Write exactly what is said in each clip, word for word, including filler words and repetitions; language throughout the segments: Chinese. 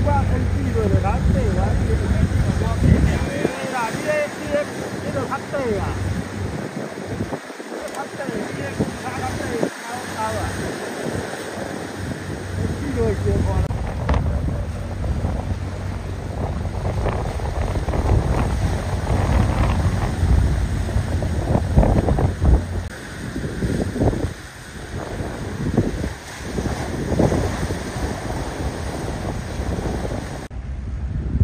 我根据落就较短啊，你对啦，你咧你咧你就较短啊，较短，你咧差较短，高高啊，根据落小看。 哦，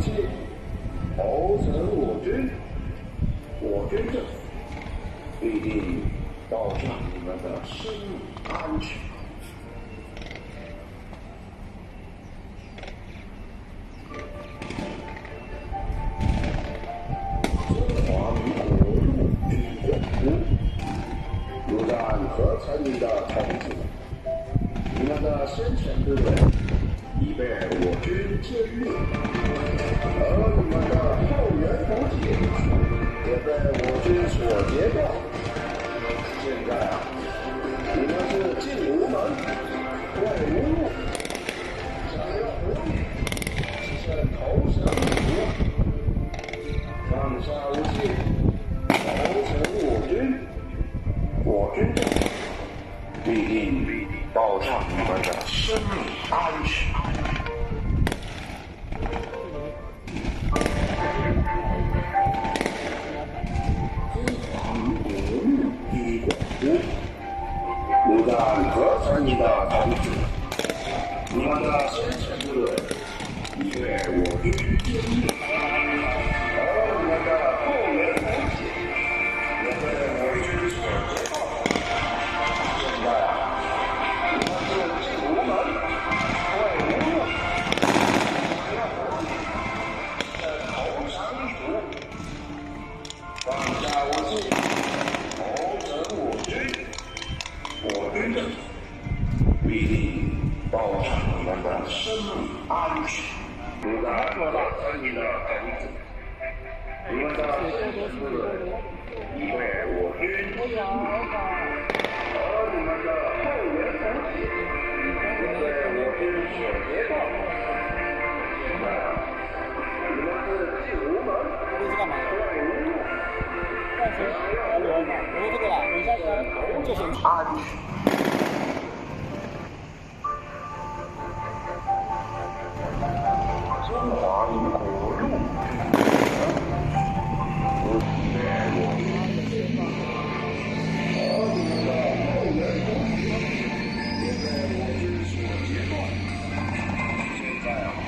器，投诚我军，我军政府必定保障你们的生命安全。中华民国陆军总部，如战合成你的同志，你们的先遣部队已被我军歼灭，而你们的后援补给也被我军所截断。现在啊，你们是进无门，退无路，想要活命，只剩投降一途。放下武器，投诚我军，我军政府必定保障你们的生命安全。如战合成你的同志，你们的先遣部队已被我军歼灭，而你们的后援补给也被我军所截断。现在啊，你们是进无门，退无路，想要活命，只投降一途。放下武器，投诚我军。我军政府必定保障你们的生命安全。如战合成你的同志，你们的先遣部队已被我军歼灭，而你们的后援补给也被我军所截断。现在啊，你们是进无门，退无路。我说这个啦，你下车就先安全。中华民国陆军我被我军而你们的后援补给也被我军所截断。现在啊，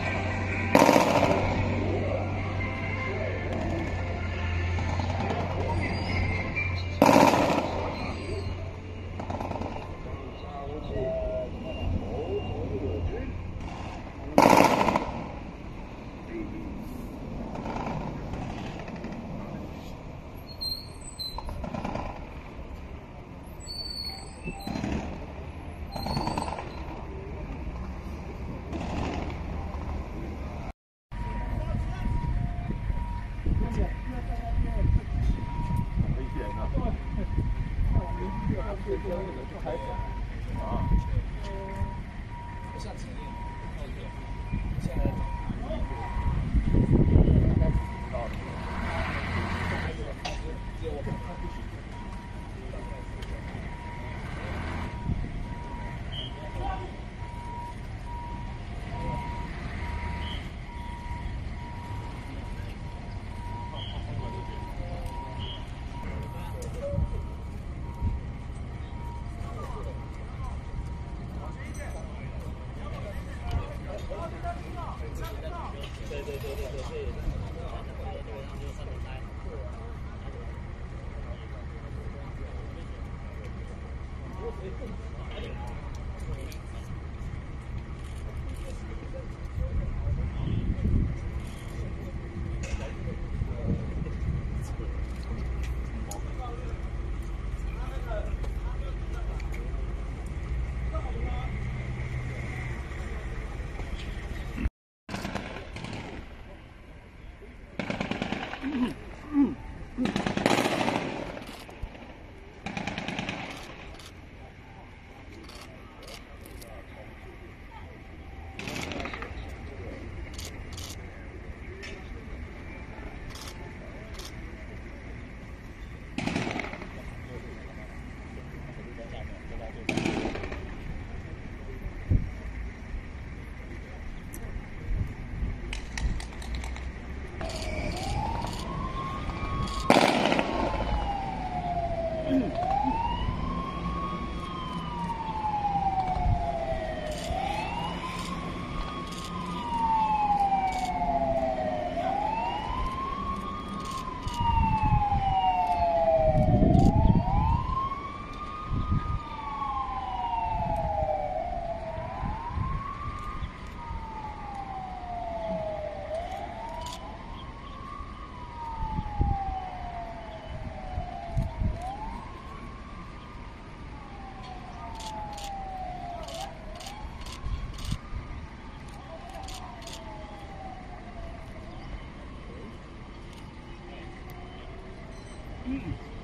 嗯。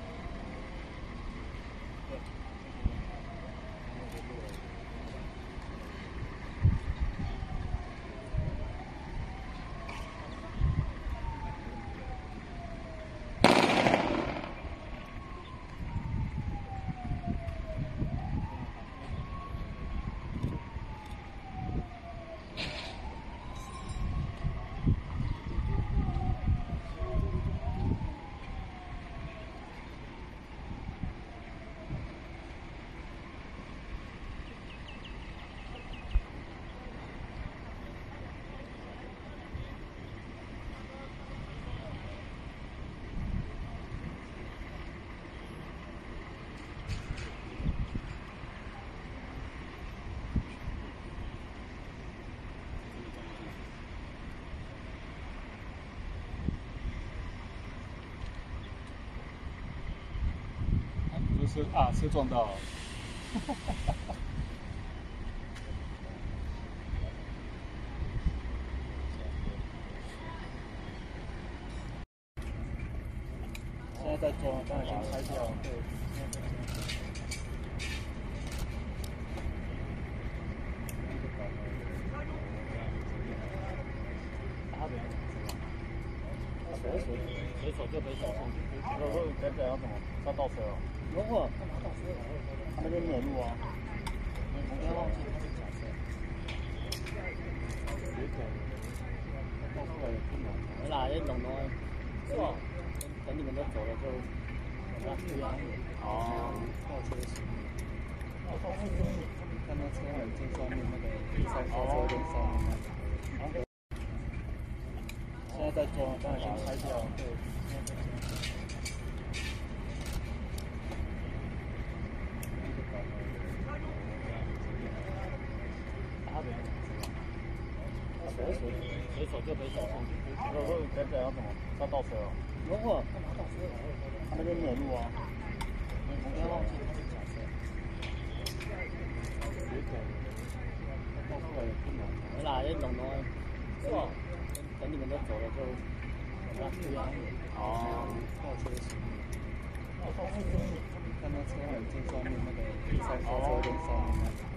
车啊，车撞到了。现在在装，刚才先拆掉。对。水水水手就可以走上去。如果等等要怎么？要倒车哦。如果干嘛倒车？他那边没有路啊。我不要忘记他是假车。有可能。倒出来也不难。没啦，这弄弄。是吧？等你们都走了就。对啊。哦。倒车行。看那车尾最上面那个第三车车跟上面那个。现在在装，刚才先拆掉。对。水水水手就可以走上去。如果等等要怎么？要倒车哦。如果干嘛倒车？他那边没有路啊。我不要忘记他是假车。有可能。倒出来也不难。没啦，这弄弄。是吧？等你们都走了就。对啊。哦。倒车行。看那车尾最上面那个第三车车跟上面那个。